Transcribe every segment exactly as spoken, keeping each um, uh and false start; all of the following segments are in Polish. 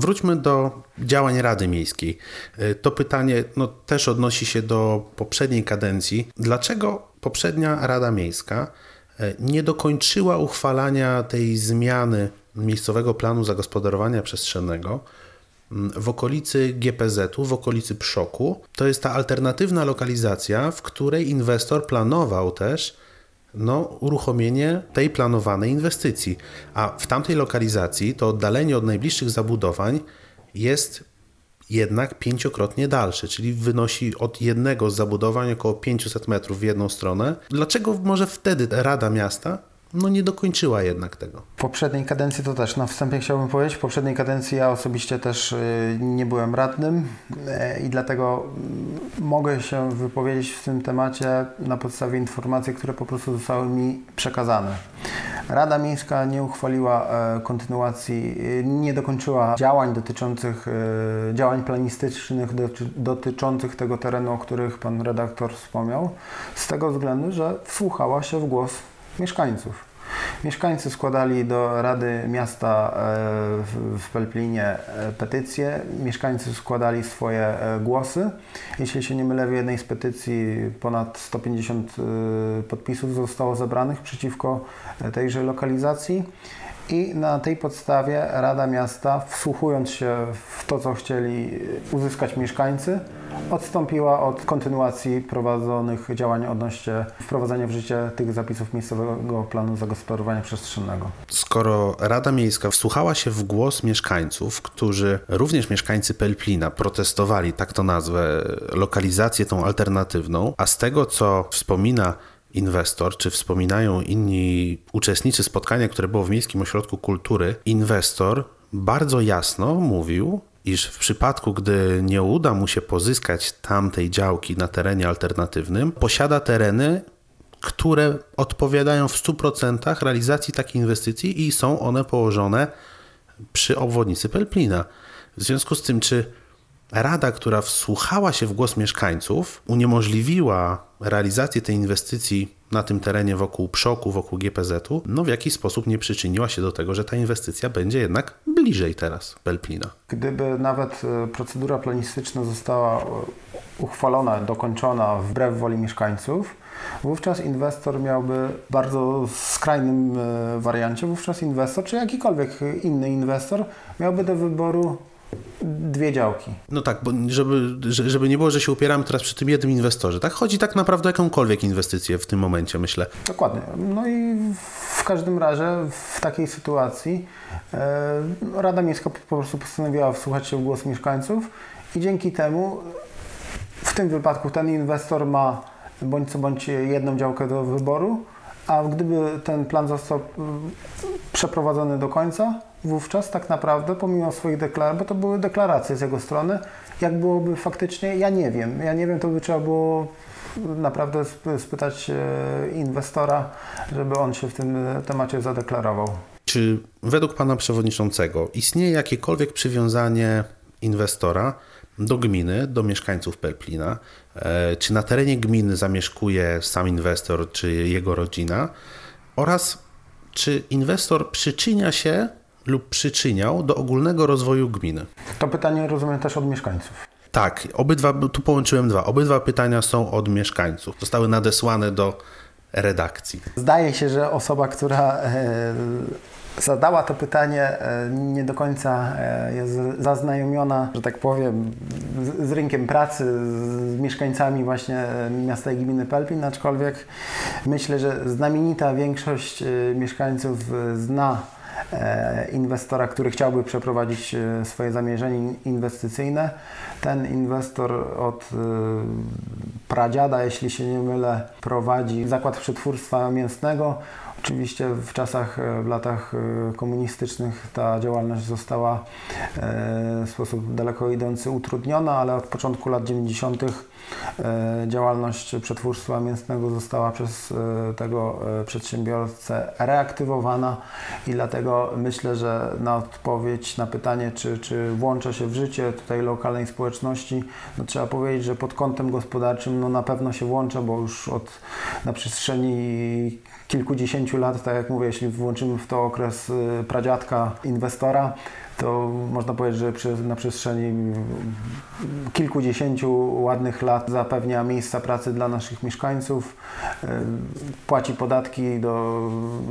wróćmy do działań Rady Miejskiej. To pytanie no, też odnosi się do poprzedniej kadencji. Dlaczego poprzednia Rada Miejska nie dokończyła uchwalania tej zmiany miejscowego planu zagospodarowania przestrzennego w okolicy G P Z-u, w okolicy Pszoku? To jest ta alternatywna lokalizacja, w której inwestor planował też no, uruchomienie tej planowanej inwestycji. A w tamtej lokalizacji to oddalenie od najbliższych zabudowań jest jednak pięciokrotnie dalsze, czyli wynosi od jednego z zabudowań około pięćset metrów w jedną stronę. Dlaczego może wtedy Rada Miasta no nie dokończyła jednak tego? W poprzedniej kadencji to też, na wstępie chciałbym powiedzieć, w poprzedniej kadencji ja osobiście też nie byłem radnym i dlatego mogę się wypowiedzieć w tym temacie na podstawie informacji, które po prostu zostały mi przekazane. Rada Miejska nie uchwaliła kontynuacji, nie dokończyła działań dotyczących, działań planistycznych dotyczących tego terenu, o których pan redaktor wspomniał, z tego względu, że wsłuchała się w głos mieszkańców. Mieszkańcy składali do Rady Miasta w Pelplinie petycje, mieszkańcy składali swoje głosy. Jeśli się nie mylę, w jednej z petycji ponad sto pięćdziesiąt podpisów zostało zebranych przeciwko tejże lokalizacji. I na tej podstawie Rada Miasta, wsłuchując się w to, co chcieli uzyskać mieszkańcy, odstąpiła od kontynuacji prowadzonych działań odnośnie wprowadzenia w życie tych zapisów miejscowego planu zagospodarowania przestrzennego. Skoro Rada Miejska wsłuchała się w głos mieszkańców, którzy, również mieszkańcy Pelplina, protestowali, tak to nazwę, lokalizację tą alternatywną, a z tego, co wspomina inwestor, czy wspominają inni uczestnicy spotkania, które było w Miejskim Ośrodku Kultury, inwestor bardzo jasno mówił, iż w przypadku, gdy nie uda mu się pozyskać tamtej działki na terenie alternatywnym, posiada tereny, które odpowiadają w stu procentach realizacji takiej inwestycji i są one położone przy obwodnicy Pelplina. W związku z tym, czy Rada, która wsłuchała się w głos mieszkańców, uniemożliwiła realizację tej inwestycji na tym terenie wokół Pszoku, wokół G P Z-u, no w jakiś sposób nie przyczyniła się do tego, że ta inwestycja będzie jednak bliżej teraz Pelplina. Gdyby nawet procedura planistyczna została uchwalona, dokończona wbrew woli mieszkańców, wówczas inwestor miałby w bardzo skrajnym wariancie, wówczas inwestor, czy jakikolwiek inny inwestor miałby do wyboru dwie działki. No tak, bo żeby, żeby nie było, że się upieramy teraz przy tym jednym inwestorze. Tak chodzi tak naprawdę o jakąkolwiek inwestycję w tym momencie, myślę. Dokładnie. No i w każdym razie w takiej sytuacji e, Rada Miejska po prostu postanowiła wsłuchać się w głos mieszkańców i dzięki temu w tym wypadku ten inwestor ma bądź co bądź jedną działkę do wyboru, a gdyby ten plan został przeprowadzony do końca, wówczas tak naprawdę, pomimo swoich deklaracji, bo to były deklaracje z jego strony, jak byłoby faktycznie, ja nie wiem. Ja nie wiem, to by trzeba było naprawdę spytać inwestora, żeby on się w tym temacie zadeklarował. Czy według pana przewodniczącego istnieje jakiekolwiek przywiązanie inwestora do gminy, do mieszkańców Pelplina? Czy na terenie gminy zamieszkuje sam inwestor, czy jego rodzina? Oraz czy inwestor przyczynia się lub przyczyniał do ogólnego rozwoju gminy? To pytanie rozumiem też od mieszkańców. Tak, obydwa, tu połączyłem dwa. Obydwa pytania są od mieszkańców. Zostały nadesłane do redakcji. Zdaje się, że osoba, która e, zadała to pytanie, e, nie do końca e, jest zaznajomiona, że tak powiem, z, z rynkiem pracy, z mieszkańcami właśnie miasta i gminy Pelplin, aczkolwiek myślę, że znamienita większość e, mieszkańców zna inwestora, który chciałby przeprowadzić swoje zamierzenie inwestycyjne. Ten inwestor od pradziada, jeśli się nie mylę, prowadzi zakład przetwórstwa mięsnego. Oczywiście w czasach, w latach komunistycznych ta działalność została w sposób daleko idący utrudniona, ale od początku lat dziewięćdziesiątych działalność przetwórstwa mięsnego została przez tego przedsiębiorcę reaktywowana i dlatego myślę, że na odpowiedź na pytanie, czy, czy włącza się w życie tutaj lokalnej społeczności, no trzeba powiedzieć, że pod kątem gospodarczym no na pewno się włącza, bo już od na przestrzeni kilkudziesięciu dziesięciu lat, tak jak mówię, jeśli włączymy w to okres pradziadka inwestora, to można powiedzieć, że przez, na przestrzeni kilkudziesięciu ładnych lat zapewnia miejsca pracy dla naszych mieszkańców, płaci podatki do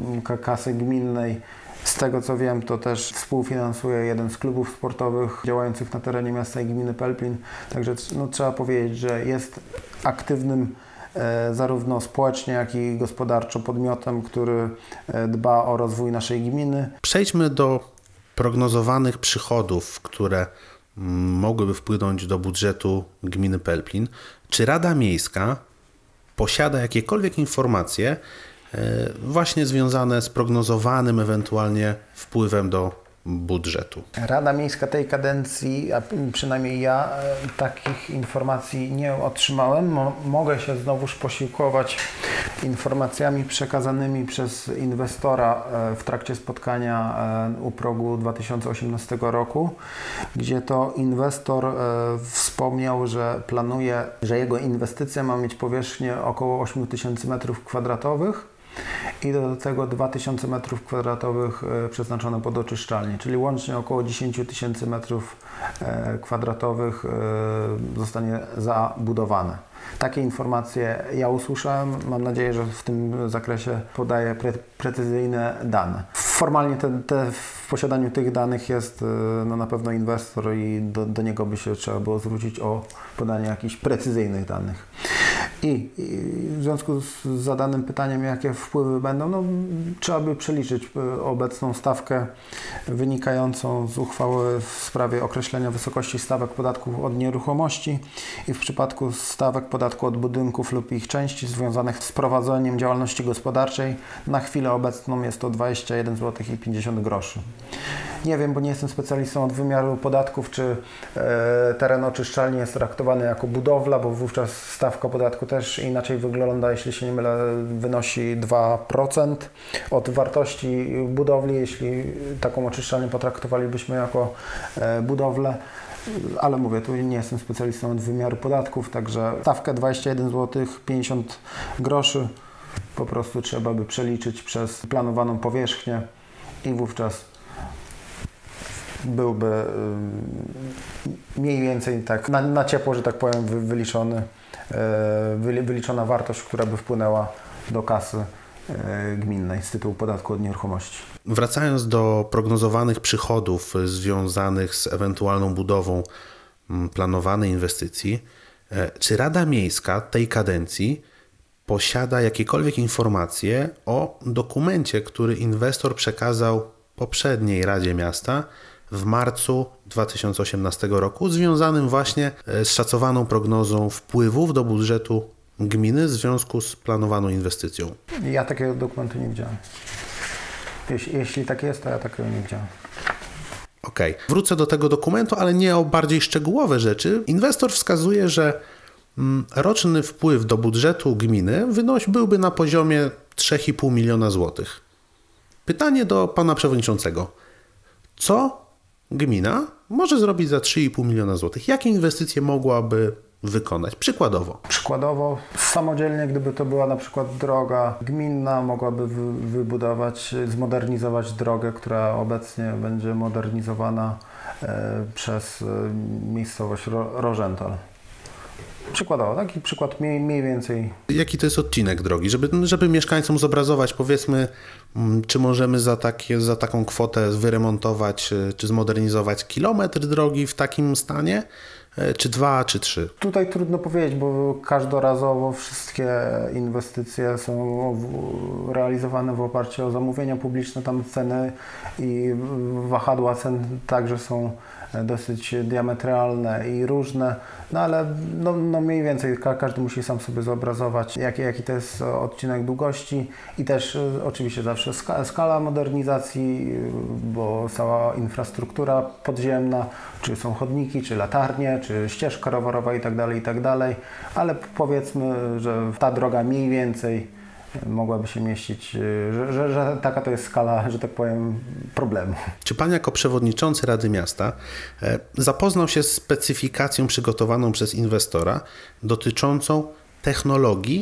kasy gminnej. Z tego co wiem, to też współfinansuje jeden z klubów sportowych działających na terenie miasta i gminy Pelplin. Także no, trzeba powiedzieć, że jest aktywnym e, zarówno społecznie, jak i gospodarczo podmiotem, który e, dba o rozwój naszej gminy. Przejdźmy do prognozowanych przychodów, które mm, mogłyby wpłynąć do budżetu gminy Pelplin. Czy Rada Miejska posiada jakiekolwiek informacje właśnie związane z prognozowanym ewentualnie wpływem do budżetu? Rada Miejska tej kadencji, a przynajmniej ja, takich informacji nie otrzymałem. Mo- mogę się znowuż posiłkować informacjami przekazanymi przez inwestora w trakcie spotkania u progu dwa tysiące osiemnastego roku, gdzie to inwestor wspomniał, że planuje, że jego inwestycja ma mieć powierzchnię około osiem tysięcy metrów kwadratowych i do tego dwa tysiące metrów kwadratowych przeznaczone pod oczyszczalnię, czyli łącznie około dziesięć tysięcy metrów kwadratowych zostanie zabudowane. Takie informacje ja usłyszałem. Mam nadzieję, że w tym zakresie podaję pre precyzyjne dane. Formalnie te, te, w posiadaniu tych danych jest no, na pewno inwestor i do, do niego by się trzeba było zwrócić o podanie jakichś precyzyjnych danych. I, I w związku z zadanym pytaniem, jakie wpływy będą, no, trzeba by przeliczyć obecną stawkę wynikającą z uchwały w sprawie określenia wysokości stawek podatku od nieruchomości i w przypadku stawek podatku od budynków lub ich części związanych z prowadzeniem działalności gospodarczej. Na chwilę obecną jest to dwadzieścia jeden złotych i pięćdziesiąt groszy. Nie wiem, bo nie jestem specjalistą od wymiaru podatków, czy e, teren oczyszczalni jest traktowany jako budowla, bo wówczas stawka podatku też inaczej wygląda, jeśli się nie mylę, wynosi dwa procent od wartości budowli, jeśli taką oczyszczalnię potraktowalibyśmy jako e, budowlę. Ale mówię, tu nie jestem specjalistą od wymiaru podatków, także stawkę dwadzieścia jeden złotych pięćdziesiąt groszy po prostu trzeba by przeliczyć przez planowaną powierzchnię i wówczas byłby mniej więcej tak na, na ciepło, że tak powiem, wy, wyliczony, wy, wyliczona wartość, która by wpłynęła do kasy gminnej z tytułu podatku od nieruchomości. Wracając do prognozowanych przychodów związanych z ewentualną budową planowanej inwestycji, czy Rada Miejska tej kadencji posiada jakiekolwiek informacje o dokumencie, który inwestor przekazał poprzedniej Radzie Miasta w marcu dwa tysiące osiemnastego roku, związanym właśnie z szacowaną prognozą wpływów do budżetu gminy w związku z planowaną inwestycją? Ja takiego dokumentu nie widziałem. Jeśli, jeśli tak jest, to ja takiego nie widziałem. Okej. Okay. Wrócę do tego dokumentu, ale nie o bardziej szczegółowe rzeczy. Inwestor wskazuje, że roczny wpływ do budżetu gminy wynosi, byłby na poziomie trzy i pół miliona złotych. Pytanie do pana przewodniczącego. Co gmina może zrobić za trzy i pół miliona złotych? Jakie inwestycje mogłaby wykonać? Przykładowo. Przykładowo samodzielnie, gdyby to była na przykład droga gminna, mogłaby wy, wybudować, zmodernizować drogę, która obecnie będzie modernizowana e, przez e, miejscowość Ro, Rożental. Przykładowo, taki przykład mniej, mniej więcej. Jaki to jest odcinek drogi? Żeby, żeby mieszkańcom zobrazować, powiedzmy, czy możemy za, takie, za taką kwotę wyremontować, czy zmodernizować kilometr drogi w takim stanie, czy dwa, czy trzy? Tutaj trudno powiedzieć, bo każdorazowo wszystkie inwestycje są realizowane w oparciu o zamówienia publiczne. Tam ceny i wahadła cen także są dosyć diametralne i różne, no ale no, no mniej więcej ka każdy musi sam sobie zobrazować, jaki, jaki to jest odcinek długości i też oczywiście zawsze ska skala modernizacji, bo cała infrastruktura podziemna, czy są chodniki, czy latarnie, czy ścieżka rowerowa i tak dalej, i tak dalej, ale powiedzmy, że ta droga mniej więcej mogłaby się mieścić, że, że, że taka to jest skala, że tak powiem, problemu. Czy pan jako przewodniczący Rady Miasta zapoznał się z specyfikacją przygotowaną przez inwestora dotyczącą technologii,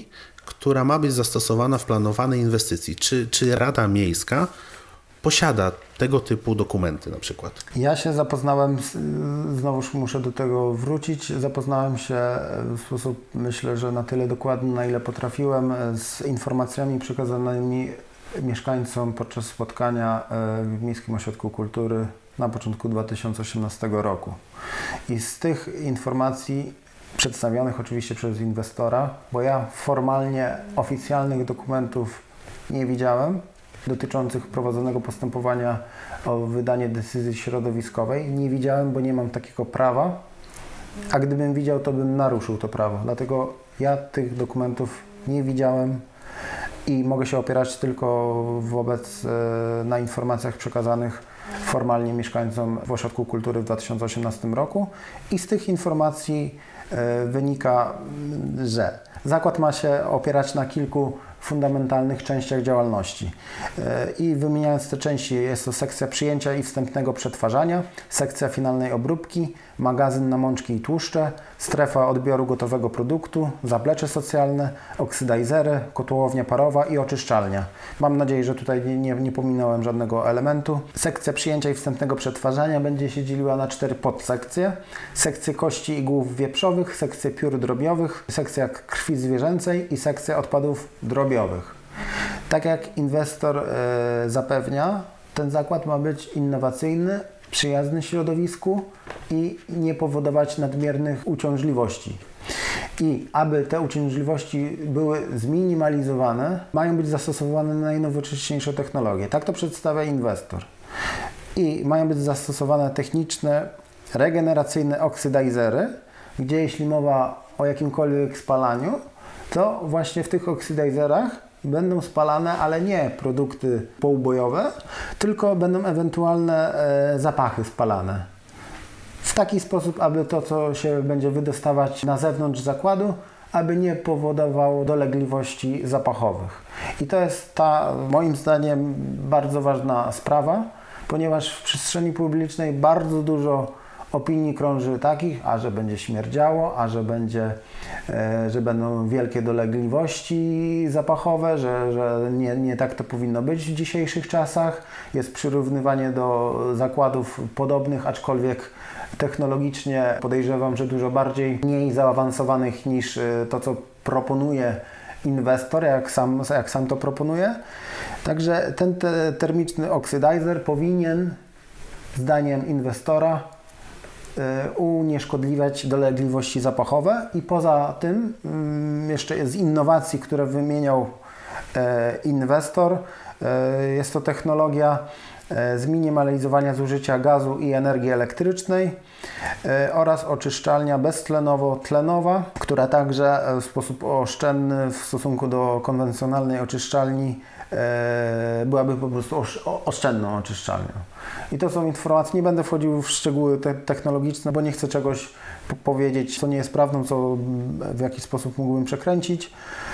która ma być zastosowana w planowanej inwestycji. Czy, czy Rada Miejska posiada tego typu dokumenty na przykład? Ja się zapoznałem, z, znowuż muszę do tego wrócić, zapoznałem się w sposób, myślę, że na tyle dokładny, na ile potrafiłem, z informacjami przekazanymi mieszkańcom podczas spotkania w Miejskim Ośrodku Kultury na początku dwa tysiące osiemnastego roku. I z tych informacji przedstawionych oczywiście przez inwestora, bo ja formalnie oficjalnych dokumentów nie widziałem dotyczących prowadzonego postępowania o wydanie decyzji środowiskowej. Nie widziałem, bo nie mam takiego prawa, a gdybym widział, to bym naruszył to prawo. Dlatego ja tych dokumentów nie widziałem i mogę się opierać tylko wobec na informacjach przekazanych formalnie mieszkańcom w Ośrodku Kultury w dwa tysiące osiemnastym roku i z tych informacji wynika, że zakład ma się opierać na kilku fundamentalnych częściach działalności. I wymieniając te części, jest to sekcja przyjęcia i wstępnego przetwarzania, sekcja finalnej obróbki, magazyn na mączki i tłuszcze, strefa odbioru gotowego produktu, zaplecze socjalne, oksydajzery, kotłownia parowa i oczyszczalnia. Mam nadzieję, że tutaj nie, nie, nie pominąłem żadnego elementu. Sekcja przyjęcia i wstępnego przetwarzania będzie się dzieliła na cztery podsekcje. Sekcję kości i głów wieprzowych, sekcję piór drobiowych, sekcja krwi zwierzęcej i sekcja odpadów drobiowych. Tak jak inwestor e, zapewnia, ten zakład ma być innowacyjny, przyjazny środowisku i nie powodować nadmiernych uciążliwości. I aby te uciążliwości były zminimalizowane, mają być zastosowane najnowocześniejsze technologie. Tak to przedstawia inwestor. I mają być zastosowane techniczne, regeneracyjne oksydajzery, gdzie jeśli mowa o jakimkolwiek spalaniu, to właśnie w tych oksydajzerach będą spalane, ale nie produkty poubojowe, tylko będą ewentualne e, zapachy spalane. W taki sposób, aby to, co się będzie wydostawać na zewnątrz zakładu, aby nie powodowało dolegliwości zapachowych. I to jest ta, moim zdaniem, bardzo ważna sprawa, ponieważ w przestrzeni publicznej bardzo dużo opinii krąży takich, a że będzie śmierdziało, a że, będzie, e, że będą wielkie dolegliwości zapachowe, że, że nie, nie tak to powinno być w dzisiejszych czasach. Jest przyrównywanie do zakładów podobnych, aczkolwiek technologicznie podejrzewam, że dużo bardziej mniej zaawansowanych niż to, co proponuje inwestor, jak sam, jak sam to proponuje. Także ten te, termiczny oksydizer powinien, zdaniem inwestora, unieszkodliwiać dolegliwości zapachowe i poza tym jeszcze z innowacji, które wymieniał inwestor, jest to technologia zminimalizowania zużycia gazu i energii elektrycznej oraz oczyszczalnia beztlenowo-tlenowa, która także w sposób oszczędny w stosunku do konwencjonalnej oczyszczalni byłaby po prostu oszczędną oczyszczalnią. I to są informacje, nie będę wchodził w szczegóły te technologiczne, bo nie chcę czegoś powiedzieć, co nie jest prawdą, co w jakiś sposób mógłbym przekręcić.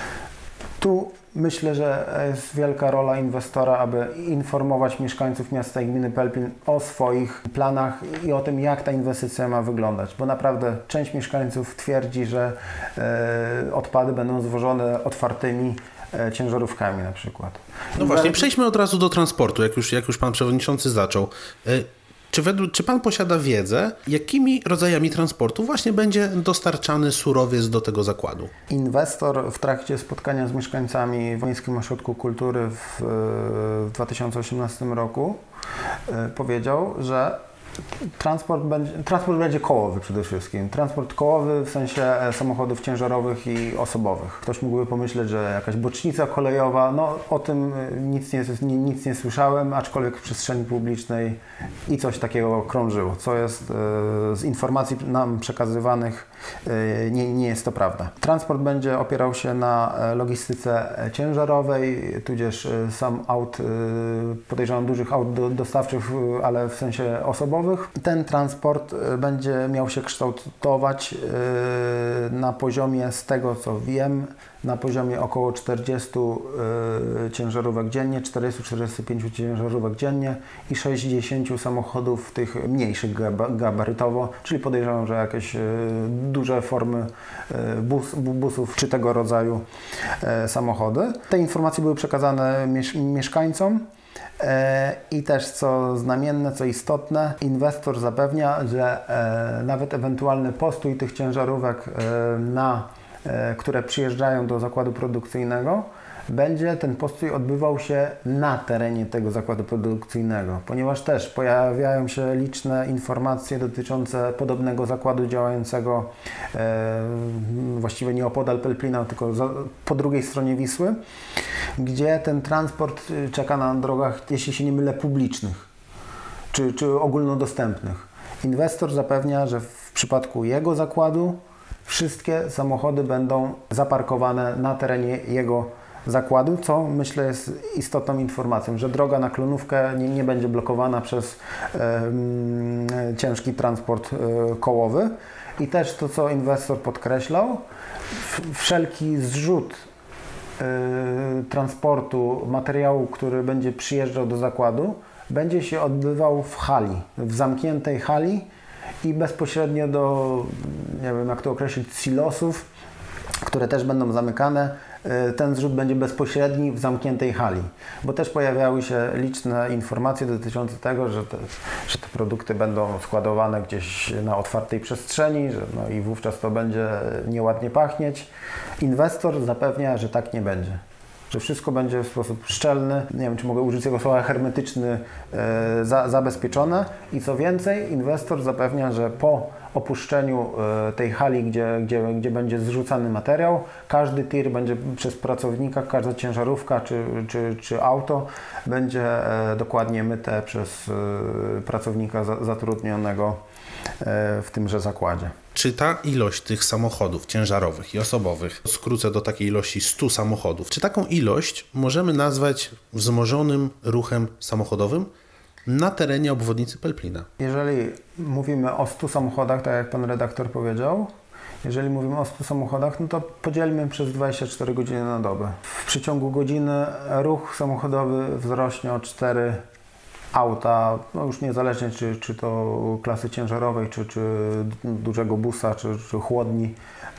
Tu myślę, że jest wielka rola inwestora, aby informować mieszkańców miasta i gminy Pelplin o swoich planach i o tym, jak ta inwestycja ma wyglądać, bo naprawdę część mieszkańców twierdzi, że e, odpady będą zwożone otwartymi ciężarówkami na przykład. No właśnie, przejdźmy od razu do transportu, jak już, jak już Pan Przewodniczący zaczął. Czy, według, czy Pan posiada wiedzę, jakimi rodzajami transportu właśnie będzie dostarczany surowiec do tego zakładu? Inwestor w trakcie spotkania z mieszkańcami w Miejskim Ośrodku Kultury w, w dwa tysiące osiemnastym roku powiedział, że Transport będzie, transport będzie kołowy przede wszystkim. Transport kołowy w sensie samochodów ciężarowych i osobowych. Ktoś mógłby pomyśleć, że jakaś bocznica kolejowa, no o tym nic nie, nic nie słyszałem, aczkolwiek w przestrzeni publicznej i coś takiego krążyło, co jest z informacji nam przekazywanych, nie, nie jest to prawda. Transport będzie opierał się na logistyce ciężarowej, tudzież sam aut, podejrzewam dużych aut dostawczych, ale w sensie osobowym. kolejowych. Ten transport będzie miał się kształtować na poziomie, z tego co wiem, na poziomie około czterdziestu ciężarówek dziennie, czterdziestu do czterdziestu pięciu ciężarówek dziennie i sześćdziesięciu samochodów tych mniejszych gabarytowo, czyli podejrzewam, że jakieś duże formy bus, busów czy tego rodzaju samochody. Te informacje były przekazane mieszkańcom. I też co znamienne, co istotne, inwestor zapewnia, że nawet ewentualny postój tych ciężarówek, na, które przyjeżdżają do zakładu produkcyjnego, będzie ten postój odbywał się na terenie tego zakładu produkcyjnego, ponieważ też pojawiają się liczne informacje dotyczące podobnego zakładu działającego e, właściwie nie opodal Pelplina, tylko za, po drugiej stronie Wisły, gdzie ten transport czeka na drogach, jeśli się nie mylę, publicznych czy, czy ogólnodostępnych. Inwestor zapewnia, że w przypadku jego zakładu wszystkie samochody będą zaparkowane na terenie jego zakładu, co myślę jest istotną informacją, że droga na Klonówkę nie, nie będzie blokowana przez e, ciężki transport e, kołowy. I też to, co inwestor podkreślał, wszelki zrzut e, transportu materiału, który będzie przyjeżdżał do zakładu, będzie się odbywał w hali, w zamkniętej hali i bezpośrednio do, nie wiem jak to określić, silosów, które też będą zamykane. Ten zrzut będzie bezpośredni w zamkniętej hali, bo też pojawiały się liczne informacje dotyczące tego, że te, że te produkty będą składowane gdzieś na otwartej przestrzeni, że no i wówczas to będzie nieładnie pachnieć. Inwestor zapewnia, że tak nie będzie, że wszystko będzie w sposób szczelny, nie wiem czy mogę użyć tego słowa, hermetyczny, e, za, zabezpieczone i co więcej, inwestor zapewnia, że po opuszczeniu tej hali, gdzie, gdzie, gdzie będzie zrzucany materiał, każdy tir będzie przez pracownika, każda ciężarówka czy, czy, czy auto będzie dokładnie myte przez pracownika zatrudnionego w tymże zakładzie. Czy ta ilość tych samochodów ciężarowych i osobowych, skrócę do takiej ilości stu samochodów, czy taką ilość możemy nazwać wzmożonym ruchem samochodowym na terenie obwodnicy Pelplina? Jeżeli mówimy o stu samochodach, tak jak pan redaktor powiedział, jeżeli mówimy o stu samochodach, no to podzielmy przez dwadzieścia cztery godziny na dobę. W przeciągu godziny ruch samochodowy wzrośnie o cztery auta, no już niezależnie czy, czy to klasy ciężarowej, czy, czy dużego busa, czy, czy chłodni,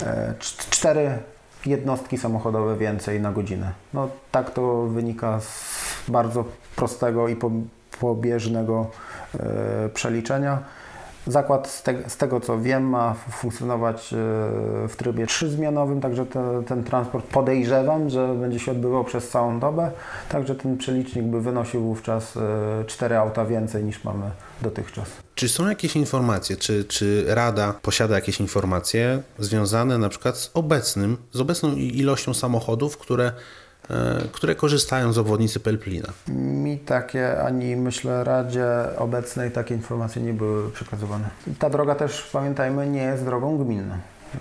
cztery jednostki samochodowe więcej na godzinę. No tak to wynika z bardzo prostego i po pobieżnego e, przeliczenia. Zakład z, te, z tego co wiem ma funkcjonować e, w trybie trzyzmianowym, także te, ten transport podejrzewam, że będzie się odbywał przez całą dobę, także ten przelicznik by wynosił wówczas e, cztery auta więcej niż mamy dotychczas. Czy są jakieś informacje, czy, czy Rada posiada jakieś informacje związane na przykład z obecnym, z obecną ilością samochodów, które które korzystają z obwodnicy Pelplina? Mi takie, ani myślę Radzie obecnej takie informacje nie były przekazywane. Ta droga też, pamiętajmy, nie jest drogą gminną.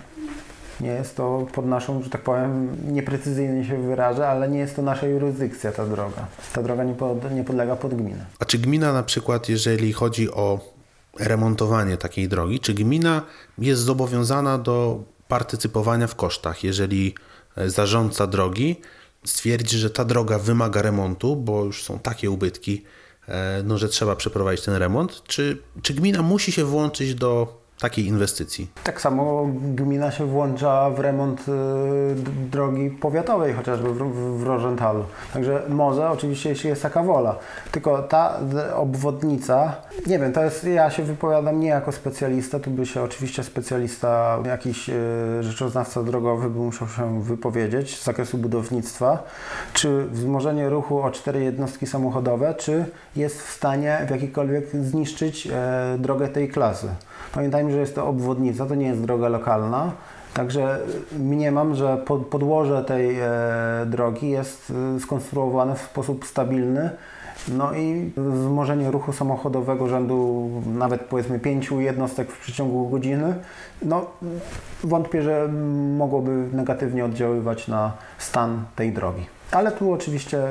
Nie jest to pod naszą, że tak powiem, nieprecyzyjnie się wyrażę, ale nie jest to nasza jurysdykcja ta droga. Ta droga nie, pod, nie podlega pod gminę. A czy gmina na przykład, jeżeli chodzi o remontowanie takiej drogi, czy gmina jest zobowiązana do partycypowania w kosztach, jeżeli zarządca drogi stwierdzi, że ta droga wymaga remontu, bo już są takie ubytki, no, że trzeba przeprowadzić ten remont, czy, czy gmina musi się włączyć do takiej inwestycji? Tak samo gmina się włącza w remont y, drogi powiatowej, chociażby w, w, w Rożentalu. Także może, oczywiście, jeśli jest taka wola. Tylko ta obwodnica, nie wiem, to jest, ja się wypowiadam nie jako specjalista, tu by się oczywiście specjalista, jakiś y, rzeczoznawca drogowy by musiał się wypowiedzieć z zakresu budownictwa, czy wzmożenie ruchu o cztery jednostki samochodowe, czy jest w stanie w jakikolwiek zniszczyć y, drogę tej klasy. Pamiętajmy, że jest to obwodnica, to nie jest droga lokalna, także mniemam, że pod, podłoże tej e, drogi jest e, skonstruowane w sposób stabilny, no i wzmożenie ruchu samochodowego rzędu nawet powiedzmy pięciu jednostek w przeciągu godziny, no wątpię, że mogłoby negatywnie oddziaływać na stan tej drogi. Ale tu oczywiście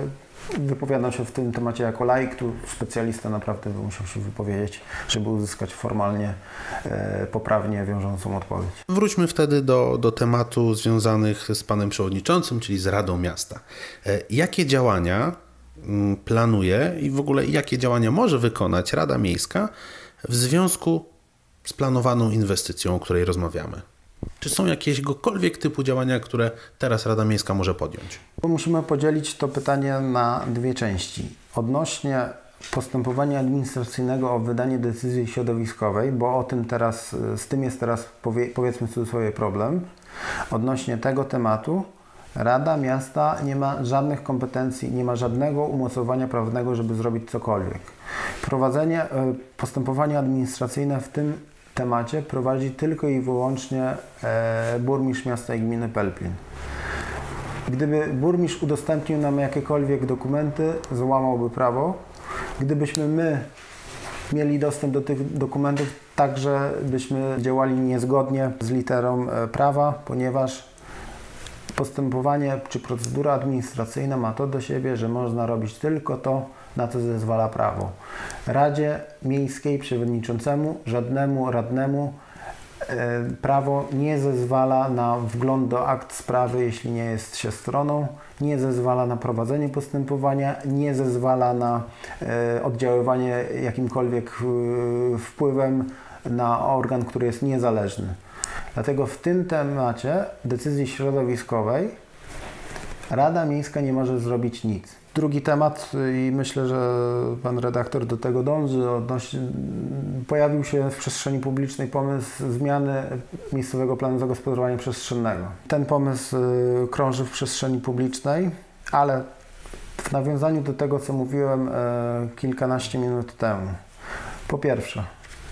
wypowiadam się w tym temacie jako laik, tu specjalista naprawdę by musiał się wypowiedzieć, żeby uzyskać formalnie, e, poprawnie wiążącą odpowiedź. Wróćmy wtedy do, do tematu związanych z panem przewodniczącym, czyli z Radą Miasta. E, jakie działania m, planuje i w ogóle jakie działania może wykonać Rada Miejska w związku z planowaną inwestycją, o której rozmawiamy? Czy są jakiegokolwiek typu działania, które teraz Rada Miejska może podjąć? Musimy podzielić to pytanie na dwie części. Odnośnie postępowania administracyjnego o wydanie decyzji środowiskowej, bo o tym teraz, z tym jest teraz powie, powiedzmy w cudzysłowie problem. Odnośnie tego tematu Rada Miasta nie ma żadnych kompetencji, nie ma żadnego umocowania prawnego, żeby zrobić cokolwiek. Prowadzenie postępowania administracyjne w tym temacie prowadzi tylko i wyłącznie e, burmistrz miasta i gminy Pelplin. Gdyby burmistrz udostępnił nam jakiekolwiek dokumenty, złamałby prawo. Gdybyśmy my mieli dostęp do tych dokumentów, także byśmy działali niezgodnie z literą e, prawa, ponieważ postępowanie czy procedura administracyjna ma to do siebie, że można robić tylko to, na co zezwala prawo. Radzie Miejskiej, przewodniczącemu, żadnemu radnemu e, prawo nie zezwala na wgląd do akt sprawy, jeśli nie jest się stroną, nie zezwala na prowadzenie postępowania, nie zezwala na e, oddziaływanie jakimkolwiek e, wpływem na organ, który jest niezależny. Dlatego w tym temacie decyzji środowiskowej Rada Miejska nie może zrobić nic. Drugi temat, i myślę, że pan redaktor do tego dąży, odnośnie, pojawił się w przestrzeni publicznej pomysł zmiany miejscowego planu zagospodarowania przestrzennego. Ten pomysł krąży w przestrzeni publicznej, ale w nawiązaniu do tego, co mówiłem kilkanaście minut temu. Po pierwsze,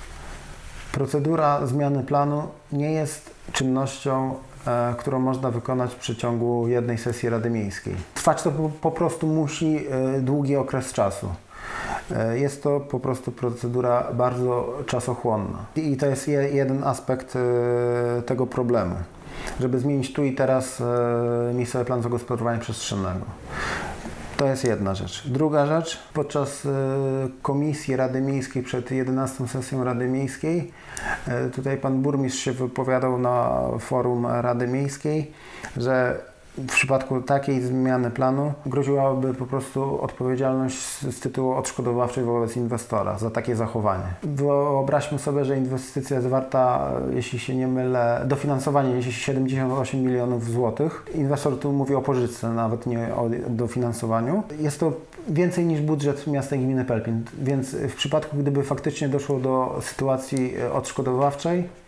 procedura zmiany planu nie jest czynnością, e, którą można wykonać w przeciągu jednej sesji Rady Miejskiej. Trwać to po, po prostu musi e, długi okres czasu. E, jest to po prostu procedura bardzo czasochłonna. I to jest je, jeden aspekt e, tego problemu, żeby zmienić tu i teraz e, miejscowy plan zagospodarowania przestrzennego. To jest jedna rzecz. Druga rzecz, podczas y, komisji Rady Miejskiej przed jedenastą sesją Rady Miejskiej, y, tutaj pan burmistrz się wypowiadał na forum Rady Miejskiej, że w przypadku takiej zmiany planu groziłaby po prostu odpowiedzialność z, z tytułu odszkodowawczej wobec inwestora za takie zachowanie. Wyobraźmy sobie, że inwestycja jest warta, jeśli się nie mylę, dofinansowanie siedemdziesiąt osiem milionów złotych. Inwestor tu mówi o pożyczce, nawet nie o dofinansowaniu. Jest to więcej niż budżet miasta i gminy Pelplin, więc w przypadku, gdyby faktycznie doszło do sytuacji odszkodowawczej,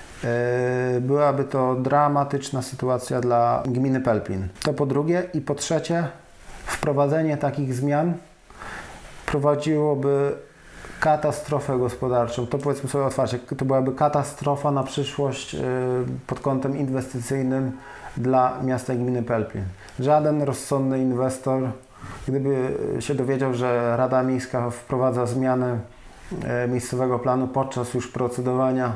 byłaby to dramatyczna sytuacja dla gminy Pelplin. To po drugie. I po trzecie, wprowadzenie takich zmian prowadziłoby katastrofę gospodarczą. To powiedzmy sobie otwarcie, to byłaby katastrofa na przyszłość pod kątem inwestycyjnym dla miasta i gminy Pelplin. Żaden rozsądny inwestor, gdyby się dowiedział, że Rada Miejska wprowadza zmianę miejscowego planu podczas już procedowania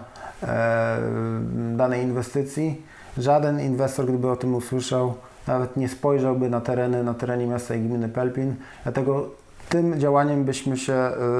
danej inwestycji, żaden inwestor, gdyby o tym usłyszał, nawet nie spojrzałby na tereny, na terenie miasta i gminy Pelplin. Dlatego tym działaniem byśmy się,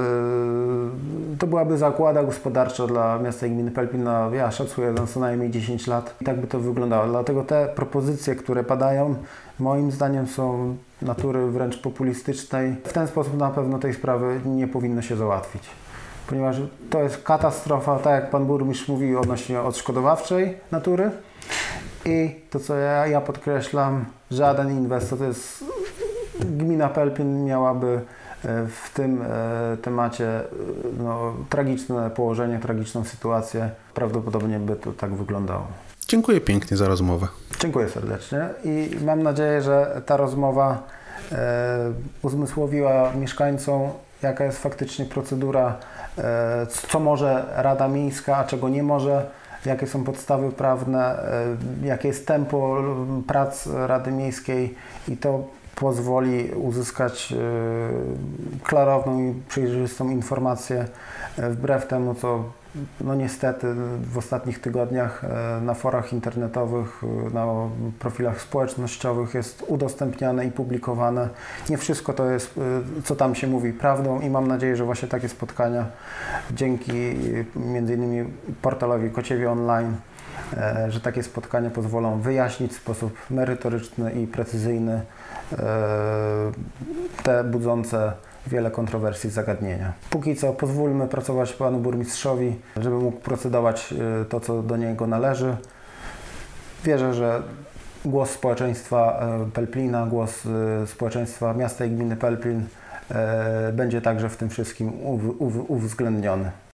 yy, to byłaby zagłada gospodarcza dla miasta i gminy Pelplin na, ja szacuję, na co najmniej dziesięć lat i tak by to wyglądało. Dlatego te propozycje, które padają, moim zdaniem są natury wręcz populistycznej. W ten sposób na pewno tej sprawy nie powinno się załatwić. Ponieważ to jest katastrofa, tak jak pan burmistrz mówił odnośnie odszkodowawczej natury. I to, co ja, ja podkreślam, żaden inwestor, to jest gmina Pelplin miałaby w tym temacie no, tragiczne położenie, tragiczną sytuację. Prawdopodobnie by to tak wyglądało. Dziękuję pięknie za rozmowę. Dziękuję serdecznie i mam nadzieję, że ta rozmowa e, uzmysłowiła mieszkańcom, jaka jest faktycznie procedura, e, co może Rada Miejska, a czego nie może, jakie są podstawy prawne, e, jakie jest tempo prac Rady Miejskiej i to pozwoli uzyskać klarowną i przejrzystą informację, wbrew temu, co no niestety w ostatnich tygodniach na forach internetowych, na profilach społecznościowych jest udostępniane i publikowane. Nie wszystko to jest, co tam się mówi, prawdą i mam nadzieję, że właśnie takie spotkania dzięki między innymi portalowi Kociewie Online, że takie spotkania pozwolą wyjaśnić w sposób merytoryczny i precyzyjny te budzące wiele kontrowersji zagadnienia. Póki co pozwólmy pracować panu burmistrzowi, żeby mógł procedować to, co do niego należy. Wierzę, że głos społeczeństwa Pelplina, głos społeczeństwa miasta i gminy Pelplin będzie także w tym wszystkim uwzględniony.